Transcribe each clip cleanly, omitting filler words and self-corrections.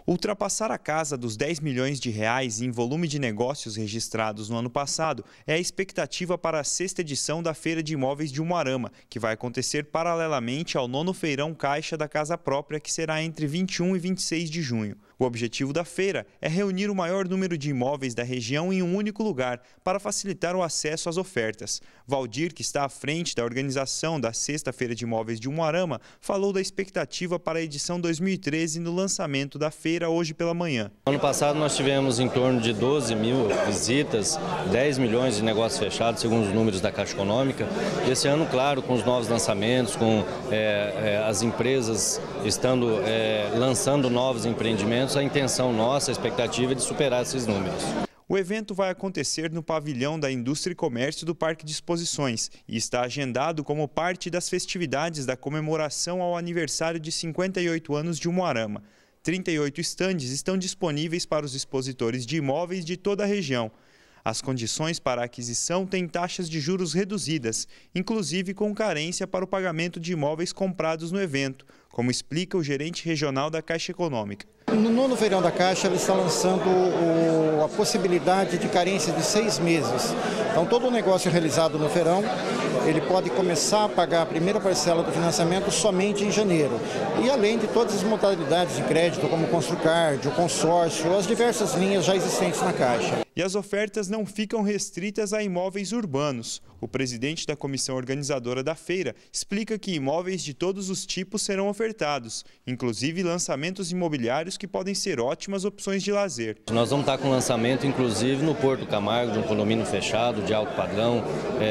Ultrapassar a casa dos 10 milhões de reais em volume de negócios registrados no ano passado é a expectativa para a sexta edição da Feira de Imóveis de Umuarama, que vai acontecer paralelamente ao 9º Feirão Caixa da Casa Própria, que será entre 21 e 26 de junho. O objetivo da feira é reunir o maior número de imóveis da região em um único lugar, para facilitar o acesso às ofertas. Valdir, que está à frente da organização da Sexta Feira de Imóveis de Umuarama, falou da expectativa para a edição 2013 no lançamento da feira hoje pela manhã. Ano passado nós tivemos em torno de 12 mil visitas, 10 milhões de negócios fechados, segundo os números da Caixa Econômica. Esse ano, claro, com os novos lançamentos, com as empresas estando lançando novos empreendimentos, a intenção nossa, a expectativa é de superar esses números. O evento vai acontecer no pavilhão da Indústria e Comércio do Parque de Exposições e está agendado como parte das festividades da comemoração ao aniversário de 58 anos de Umuarama. 38 estandes estão disponíveis para os expositores de imóveis de toda a região. As condições para a aquisição têm taxas de juros reduzidas, inclusive com carência para o pagamento de imóveis comprados no evento, como explica o gerente regional da Caixa Econômica. No 9º Feirão da Caixa, ele está lançando a possibilidade de carência de 6 meses. Então, todo o negócio realizado no feirão, ele pode começar a pagar a primeira parcela do financiamento somente em janeiro. E além de todas as modalidades de crédito, como o Construcard, o consórcio, as diversas linhas já existentes na Caixa. E as ofertas não ficam restritas a imóveis urbanos. O presidente da comissão organizadora da feira explica que imóveis de todos os tipos serão ofertados, inclusive lançamentos imobiliários que podem ser ótimas opções de lazer. Nós vamos estar com lançamento, inclusive, no Porto Camargo, de um condomínio fechado, de alto padrão,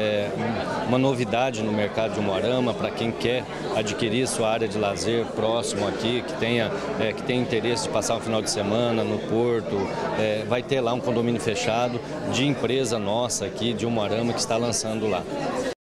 uma novidade no mercado de Umuarama para quem quer adquirir sua área de lazer próximo aqui, que tem interesse de passar o final de semana no Porto, vai ter lá um condomínio fechado de empresa nossa aqui de Umuarama que está lançando lá.